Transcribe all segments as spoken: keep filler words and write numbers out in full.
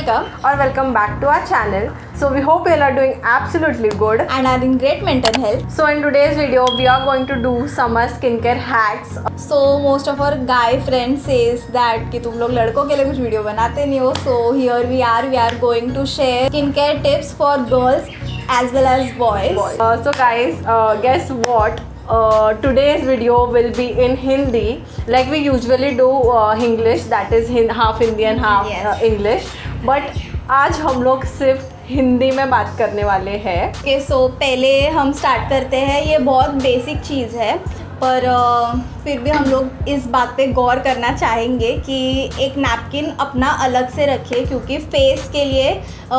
welcome or welcome back to our channel. So we hope you all are doing absolutely good and are in great mental health. So in today's video we are going to do summer skincare hacks. So most of our guy friends says that कि तुम लोग लड़कों के लिए कुछ video बनाते नहीं हो. So here we are we are going to share skincare tips for girls as well as boys. Uh, so guys, uh, guess what? Uh, today's video will be in Hindi, like we usually do uh, English, that is hin half Hindi and half yes. uh, English. But आज हम लोग सिर्फ हिंदी में बात करने वाले हैं. Okay so पहले हम स्टार्ट करते हैं. ये बहुत बेसिक चीज़ है पर uh, फिर भी हम लोग इस बात पे गौर करना चाहेंगे कि एक नैपकिन अपना अलग से रखिए, क्योंकि फेस के लिए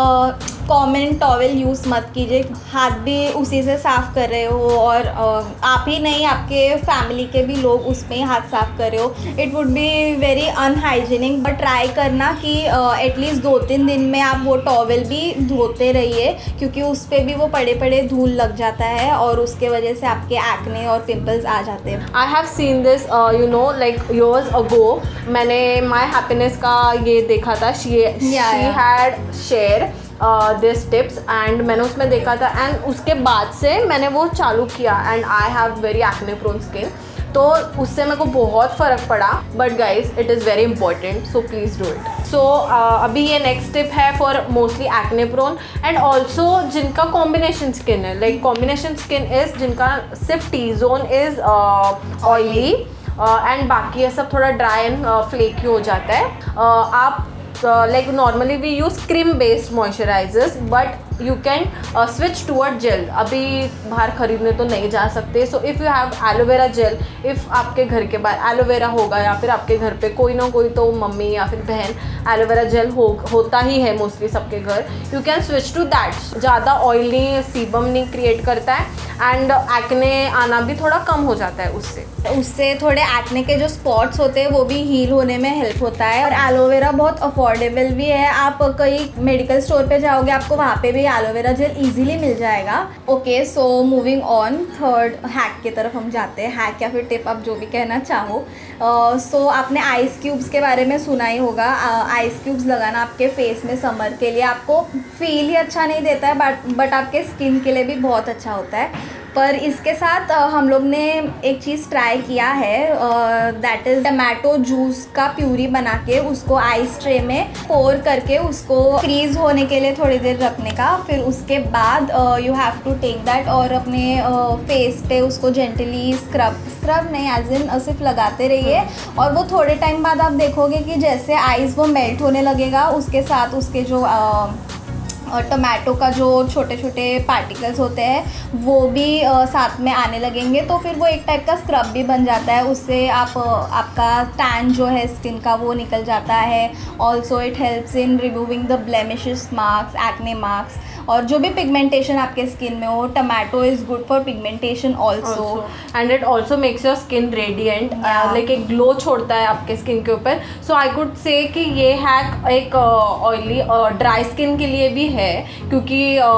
कॉमन टॉवल यूज़ मत कीजिए. हाथ भी उसी से साफ़ कर रहे हो और uh, आप ही नहीं आपके फैमिली के भी लोग उसमें ही हाथ साफ़ कर रहे हो. It would be very unhygienic. But try करना कि एटलीस्ट uh, दो तीन दिन में आप वो टॉवल भी धोते रहिए, क्योंकि उस पर भी वो पड़े पड़े धूल लग जाता है और उसके वजह से आपके एक्ने और पिंपल्स आ जाते हैं. I have seen this you know like years ago. मैंने माई हैप्पीनेस का ये देखा था. She she had share this tips and मैंने उसमें देखा था एंड उसके बाद से मैंने वो चालू किया and I have very acne prone skin, तो उससे मेरे को बहुत फ़र्क पड़ा. But guys it is very important, so please do it. So अभी ये नेक्स्ट टिप है for mostly acne prone and also जिनका कॉम्बिनेशन स्किन है. लाइक कॉम्बिनेशन स्किन इज़ जिनका सिर्फ T zone is oily and बाकी ये सब थोड़ा ड्राई एंड फ्लेकी हो जाता है. uh, आप like normally we use cream based moisturisers but you can switch toward gel. अभी बाहर खरीदने तो नहीं जा सकते. So if you have aloe vera gel, if आपके घर के बाहर एलोवेरा होगा या फिर आपके घर पे कोई ना कोई तो मम्मी या फिर बहन एलोवेरा जेल हो होता ही है मोस्टली सबके घर, you can switch to that. ज़्यादा ऑयल नहीं, सीबम नहीं क्रिएट करता है एंड एक्ने आना भी थोड़ा कम हो जाता है उससे. उससे थोड़े एक्ने के जो स्पॉट्स होते हैं वो भी हील होने में हेल्प होता है. और एलोवेरा बहुत अफोर्डेबल भी है. आप कई मेडिकल स्टोर पे जाओगे आपको वहाँ पे भी एलोवेरा जेल इजीली मिल जाएगा. Okay so moving on, third hack की तरफ हम जाते हैं. हैक या फिर टिप, आप जो भी कहना चाहो. सो uh, so, आपने आइस क्यूब्स के बारे में सुना ही होगा. आइस uh, क्यूब्स लगाना आपके फेस में समर के लिए आपको फील ही अच्छा नहीं देता है बट बट आपके स्किन के लिए भी बहुत अच्छा होता है. पर इसके साथ uh, हम लोग ने एक चीज़ ट्राई किया है, दैट इज़ टमाटो जूस का प्यूरी बना के उसको आइस ट्रे में पोर करके उसको फ्रीज होने के लिए थोड़ी देर रखने का. फिर उसके बाद you have to take that और अपने फेस uh, पे उसको जेंटली स्क्रब स्क्रब नहीं एज इन सिर्फ लगाते रहिए. और वो थोड़े टाइम बाद आप देखोगे कि जैसे आइस वो मेल्ट होने लगेगा, उसके साथ उसके जो uh, और टमाटो का जो छोटे छोटे पार्टिकल्स होते हैं वो भी आ, साथ में आने लगेंगे. तो फिर वो एक टाइप का स्क्रब भी बन जाता है. उससे आप आपका टैन जो है स्किन का वो निकल जाता है. Also it helps in removing the blemishes marks, acne marks और जो भी पिगमेंटेशन आपके स्किन में हो. Tomato is good for pigmentation also and it also makes your skin radiant, like एक ग्लो छोड़ता है आपके स्किन के ऊपर. सो आई कुड से कि ये हैक एक ऑयली ड्राई स्किन के लिए भी है, क्योंकि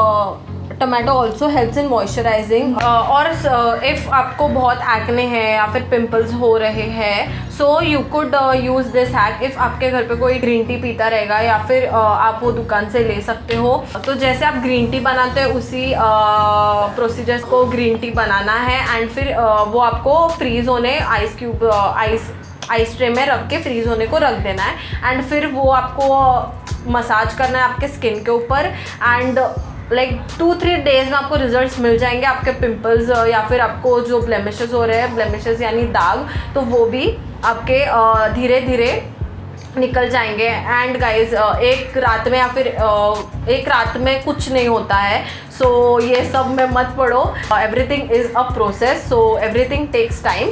tomato also helps in moisturising. और इफ़ आपको बहुत एक्ने है या फिर पिंपल्स हो रहे हैं, so you could use this hack. If आपके घर पे कोई ग्रीन टी पीता रहेगा या फिर uh, आप वो दुकान से ले सकते हो. तो जैसे आप ग्रीन टी बनाते हैं उसी प्रोसीजर्स uh, को ग्रीन टी बनाना है एंड फिर uh, वो आपको फ्रीज़ होने ice cube ice ice tray में रख के फ्रीज़ होने को रख देना है एंड फिर वो आपको मसाज करना है आपके स्किन के ऊपर and like two three days में आपको रिजल्ट्स मिल जाएंगे. आपके पिंपल्स या फिर आपको जो ब्लेमिशेस हो रहे हैं, ब्लेमिशेस यानी दाग, तो वो भी आपके धीरे धीरे निकल जाएंगे. एंड गाइज एक रात में या फिर एक रात में कुछ नहीं होता है. सो so, ये सब में मत पड़ो. Everything is a process, so everything takes time.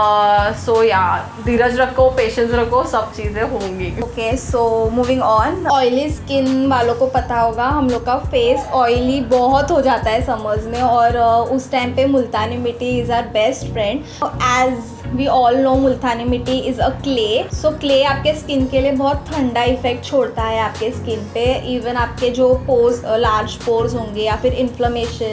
So या धीरज रखो, पेशेंस रखो, सब चीज़ें होंगी. Okay so moving on, oily skin वालों को पता होगा हम लोग का फेस ऑयली बहुत हो जाता है समर्स में और uh, उस टाइम पे multani mitti is our best friend. As we all know multani mitti is a clay. So clay आपके स्किन के लिए बहुत ठंडा इफेक्ट छोड़ता है आपके स्किन पे. इवन आपके जो पोर्स लार्ज पोर्स होंगे या फिर इन्फ्लेमेशन,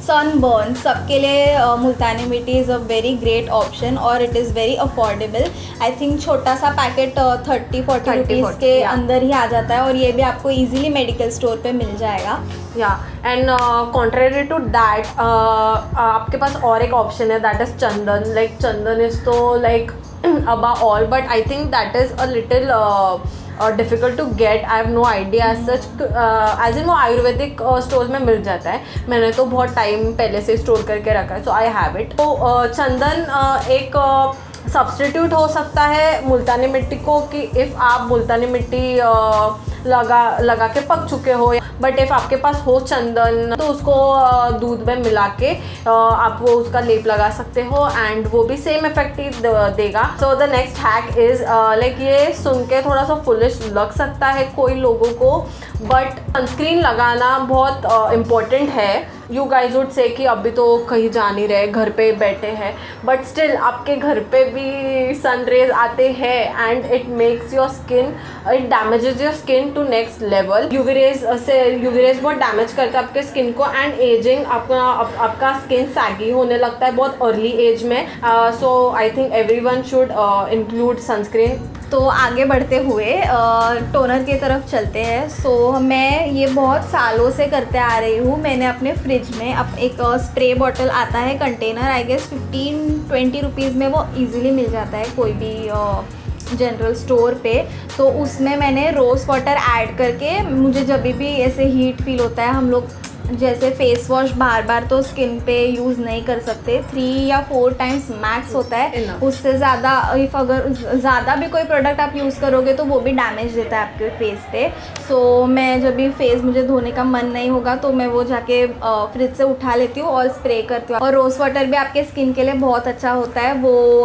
सनबर्न, सबके लिए multani mitti is a very great option और it is very affordable. I think छोटा सा पैकेट थर्टी फोर्टी रुपीज़ के अंदर ही आ जाता है और ये भी आपको इजीली मेडिकल स्टोर पे मिल जाएगा। या एंड कॉन्ट्रेरी टू दैट आपके पास और एक ऑप्शन है, that is chandan. Like chandan is तो like above all, but I think that is a little uh, uh, difficult to get. I have no idea as such, uh, as in वो Ayurvedic stores में मिल जाता है। मैंने तो बहुत टाइम पहले से स्टोर करके रखा है, सो आई हैव इट। तो uh, चंदन uh, एक सब्सटीट्यूट uh, हो सकता है मुल्तानी मिट्टी को, कि इफ़ आप मुल्तानी मिट्टी uh, लगा लगा के पक चुके हो, बट इफ़ आपके पास हो चंदन तो उसको दूध में मिला के आप वो उसका लेप लगा सकते हो एंड वो भी सेम इफेक्टिव देगा। So the next hack is like, ये सुन के थोड़ा सा फुलिश लग सकता है कोई लोगों को, बट सनस्क्रीन लगाना बहुत इम्पोर्टेंट है। यू गाइज वुड से कि अभी तो कहीं जा नहीं रहे, घर पे बैठे हैं, बट स्टिल आपके घर पे भी सन रेज आते हैं and it makes your skin, it damages your skin to next level. UV rays से यूवी रेज बहुत डैमेज करता है आपके स्किन को एंड एजिंग, आपका आप, आपका स्किन सैगी होने लगता है बहुत अर्ली एज में। So I think everyone should include sunscreen. तो आगे बढ़ते हुए टोनर की तरफ चलते हैं। सो so, मैं ये बहुत सालों से करते आ रही हूँ। मैंने अपने फ्रिज में अब एक स्प्रे बॉटल आता है container, I guess fifteen twenty rupees में वो इजीली मिल जाता है कोई भी जनरल स्टोर पे। तो उसमें मैंने रोज़ वाटर ऐड करके, मुझे जब भी ऐसे हीट फील होता है, हम लोग जैसे फेस वॉश बार बार तो स्किन पे यूज़ नहीं कर सकते, थ्री या फोर टाइम्स मैक्स होता है, उससे ज़्यादा इफ़ अगर ज़्यादा भी कोई प्रोडक्ट आप यूज़ करोगे तो वो भी डैमेज देता है आपके फेस पे। सो so, मैं जब भी फेस मुझे धोने का मन नहीं होगा तो मैं वो जाके फ्रिज से उठा लेती हूँ और स्प्रे करती हूँ। और रोज़ वाटर भी आपके स्किन के लिए बहुत अच्छा होता है,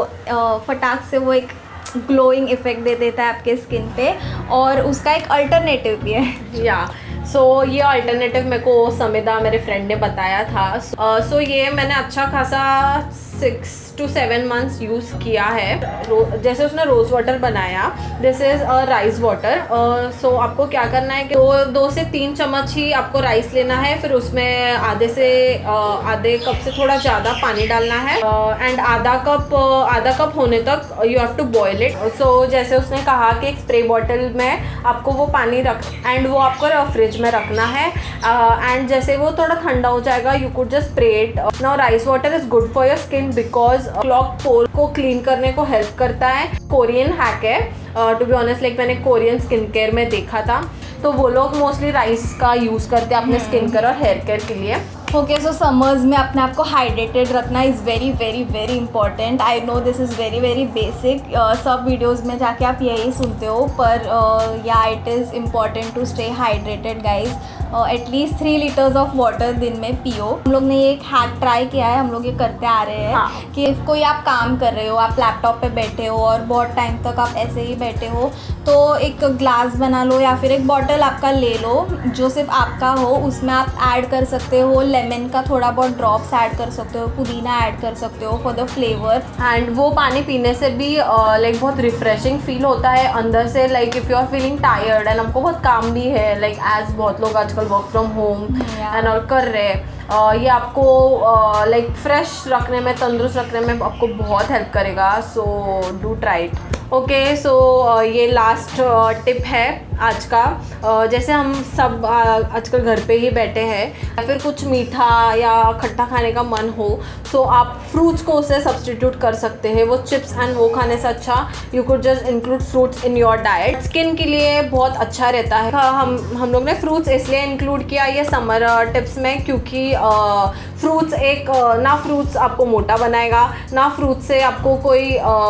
वो फटाक से वो एक ग्लोइंग इफेक्ट दे देता है आपके स्किन पे, और उसका एक अल्टरनेटिव भी है। या सो so, ये अल्टरनेटिव मेरे को समिधा मेरे फ्रेंड ने बताया था। सो uh, so, ये मैंने अच्छा खासा six to seven months use किया है। जैसे उसने रोज़ वाटर बनाया, this is a rice water. So आपको क्या करना है कि दो दो से तीन चम्मच ही आपको राइस लेना है, फिर उसमें आधे से uh, आधे कप से थोड़ा ज़्यादा पानी डालना है एंड uh, आधा कप uh, आधा कप होने तक you have to boil it. So जैसे उसने कहा कि एक स्प्रे बॉटल में आपको वो पानी रख एंड वो आपको फ्रिज में रखना है एंड uh, जैसे वो थोड़ा ठंडा हो जाएगा you could just spray it. Now rice water is good for your skin because clog pore को क्लीन करने को हेल्प करता है। कोरियन हैक है, टू बी ऑनेस्ट, लाइक मैंने कोरियन स्किन केयर में देखा था, तो वो लोग मोस्टली राइस का यूज़ करते हैं अपने स्किन केयर और हेयर केयर के लिए। ओके, सो समर्स में अपने आप को हाइड्रेटेड रखना is very very very important. I know this is very very basic, सब वीडियोस में जाके आप यही सुनते हो, पर या it is important to stay hydrated guys. At least three litres of water दिन में पियो। हम लोग ने ये एक हैक ट्राई किया है, हम लोग ये करते आ रहे हैं। हाँ। कि if कोई आप काम कर रहे हो, आप लैपटॉप पे बैठे हो और बहुत टाइम तक आप ऐसे ही बैठे हो, तो एक ग्लास बना लो या फिर एक बॉटल आपका ले लो जो सिर्फ आपका हो, उसमें आप ऐड कर सकते हो लेमन का थोड़ा बहुत ड्रॉप्स ऐड कर सकते हो, पुदीना ऐड कर सकते हो फॉर द फ्लेवर। एंड वो पानी पीने से भी लाइक uh, बहुत रिफ्रेशिंग फील होता है अंदर से। Like if you are feeling tired and हमको बहुत काम भी है, लाइक एज बहुत लोग आजकल वर्क फ्रॉम होम एंड और कर रहे हैं, Uh, ये आपको लाइक uh, फ्रेश रखने में, तंदुरुस्त रखने में आपको बहुत हेल्प करेगा। So do try it. Okay, so ये लास्ट टिप uh, है आज का। uh, जैसे हम सब uh, आजकल घर पे ही बैठे हैं या फिर कुछ मीठा या खट्टा खाने का मन हो, सो so आप फ्रूट्स को उससे सब्सटीट्यूट कर सकते हैं। वो चिप्स एंड वो खाने से अच्छा you could just include fruits in your diet. Skin के लिए बहुत अच्छा रहता है। हम हम लोग ने फ्रूट्स इसलिए इंक्लूड किया ये समर टिप्स में क्योंकि फ्रूट्स uh, एक uh, ना फ्रूट्स आपको मोटा बनाएगा, ना फ्रूट्स से आपको कोई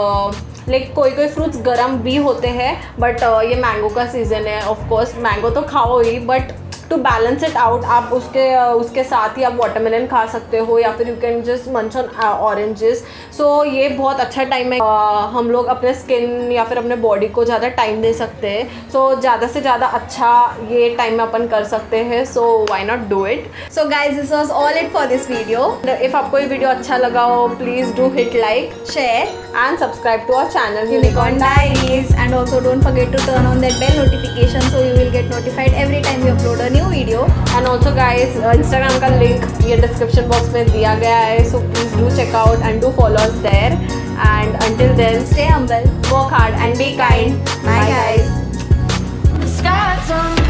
लाइक uh, कोई कोई फ्रूट्स गर्म भी होते हैं, बट uh, ये मैंगो का सीज़न है, ऑफ कोर्स मैंगो तो खाओ ही, but to balance it out आप उसके उसके साथ ही आप वाटरमेलन खा सकते हो या फिर you can just munch on oranges. So ये बहुत अच्छा टाइम है, uh, हम लोग अपने स्किन या फिर अपने बॉडी को ज़्यादा टाइम दे सकते हैं। सो so, ज़्यादा से ज़्यादा अच्छा ये टाइम में अपन कर सकते हैं। So why not do it. So guys, this was all it for this video. If आपको ये वीडियो अच्छा लगा हो, please do hit like, share and subscribe to our channel Unicorn Diaries, and also don't forget to turn on that bell notification so you will get notified every time we upload a new new video. And also guys Instagram का link ये description box में दिया गया है, so please do check out and do follow us there. And until then stay humble, work hard and be kind. Bye guys. Sky's on